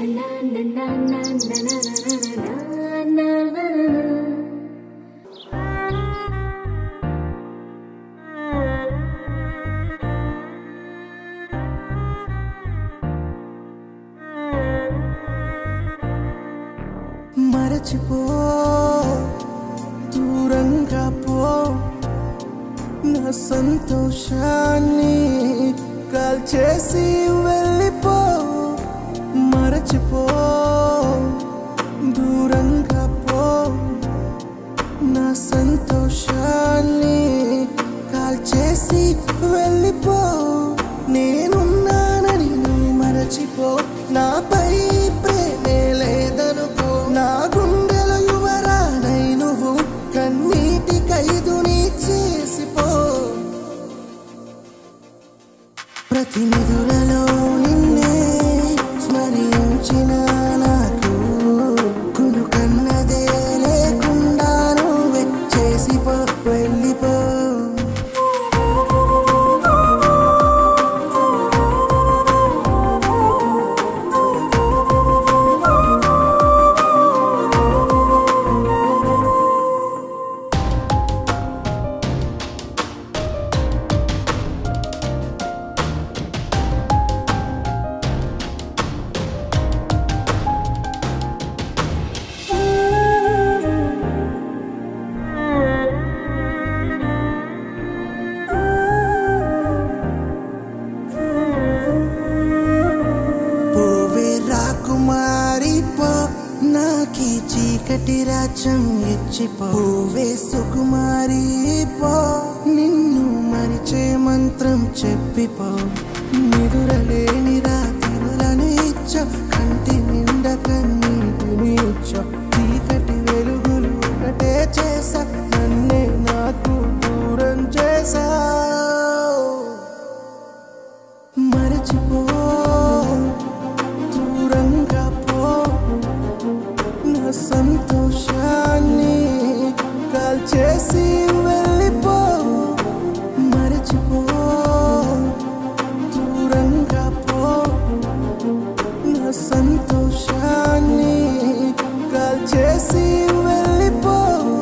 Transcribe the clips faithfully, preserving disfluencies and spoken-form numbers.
మరచిపో దూరంగా పో నా సంతోషాన్ని కాల్చేసి వెళ్ళిపో మరచిపో దూరంగా పో నా సంతోషాన్ని కాల్చేసి వెళ్ళిపో నేనున్నానని నువ్వు మరచిపో నాపై ప్రేమే లేదనుకో నా గుండెలో యువరానై నువ్వు కన్నీటి ఖైదుని చేసిపో ప్రతి నిదురలో నిన్నే స్మరించిన నాకు కును కన్నదే లేకుండా నువ్వే చేసిపో వెళ్ళిపో నాకి చీకటి రాజ్యం ఇచ్చిపోవే సుకుమారి పో నిన్ను మరిచే మంత్రం చెప్పిపో నిదురలేని రాత్రులను ఇచ్చ కంటి నిండా కన్నీటిని ఇచ్చ చీకటి వెలుగులు ఒకటే చేసా నన్నే నాకు దూరం చేసా మరచిపో దూరంగా పో నా సంతోషాన్ని కాల్చేసి వెళ్ళిపో మరచిపో దూరంగా పో నా సంతోషాన్ని కాల్చేసి వెళ్ళిపో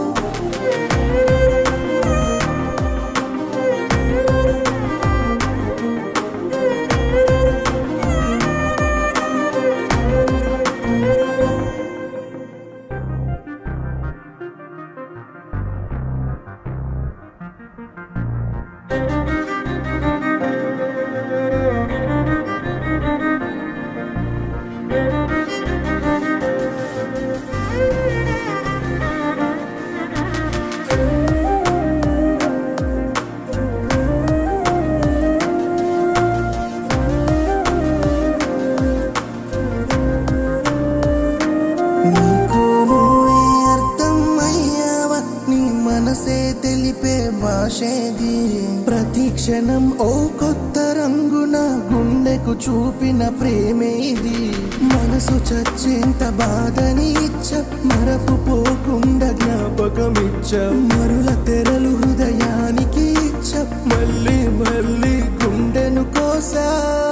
నీకు నువ్వే అర్థమయ్యావా నీ మనసే తెలిపే భాషేది ప్రతి క్షణం ఓ కొత్త రంగున గుండెకు చూపిన ప్రేమే ఇది మనసు చచ్చేంత బాధని ఇచ్చ మరపు పోకుండా జ్ఞాపకమిచ్చ మరుల తెరలు హృదయానికి ఇచ్చ మళ్ళీ మళ్ళీ గుండెను కోసా